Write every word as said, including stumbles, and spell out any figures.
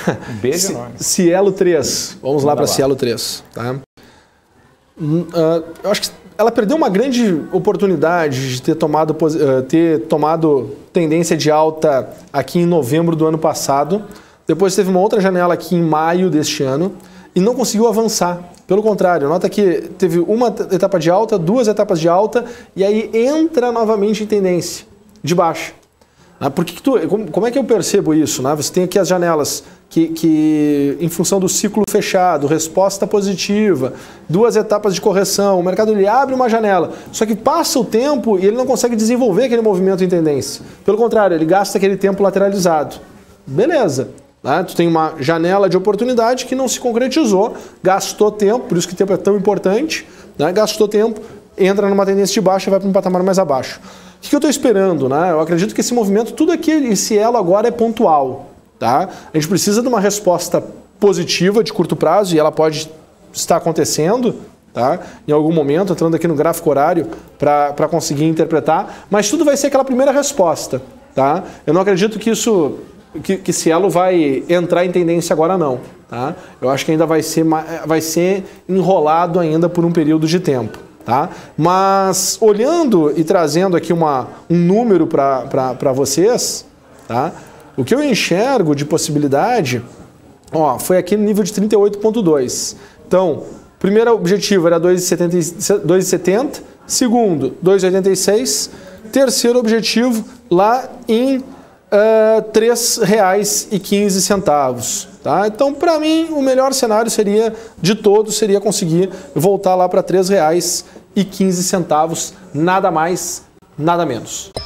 Um beijo enorme. Cielo três. Vamos lá para Cielo três. Tá? Uh, eu acho que ela perdeu uma grande oportunidade de ter tomado, uh, ter tomado tendência de alta aqui em novembro do ano passado. Depois teve uma outra janela aqui em maio deste ano e não conseguiu avançar. Pelo contrário, nota que teve uma etapa de alta, duas etapas de alta e aí entra novamente em tendência de baixa. Ah, por que que tu, como, como é que eu percebo isso? Né? Você tem aqui as janelas que, que, em função do ciclo fechado, resposta positiva, duas etapas de correção, o mercado ele abre uma janela, só que passa o tempo e ele não consegue desenvolver aquele movimento em tendência. Pelo contrário, ele gasta aquele tempo lateralizado. Beleza. Né? Tu tem uma janela de oportunidade que não se concretizou, gastou tempo, por isso que o tempo é tão importante, né? Gastou tempo, entra numa tendência de baixa e vai para um patamar mais abaixo. O que eu estou esperando? Né? Eu acredito que esse movimento, tudo aqui, esse elo agora é pontual. Tá? A gente precisa de uma resposta positiva de curto prazo e ela pode estar acontecendo, tá? Em algum momento, entrando aqui no gráfico horário para conseguir interpretar, mas tudo vai ser aquela primeira resposta. Tá? Eu não acredito que isso, que, que esse elo vai entrar em tendência agora não. Tá? Eu acho que ainda vai ser, vai ser enrolado ainda por um período de tempo. Tá? Mas olhando e trazendo aqui uma, um número para vocês, tá? O que eu enxergo de possibilidade, ó, foi aqui no nível de trinta e oito ponto dois. Então, o primeiro objetivo era dois e setenta, segundo, dois e oitenta e seis, terceiro objetivo lá em uh, três reais e quinze centavos. Tá? Então, para mim, o melhor cenário seria, de todos, seria conseguir voltar lá para três reais e quinze centavos, nada mais, nada menos.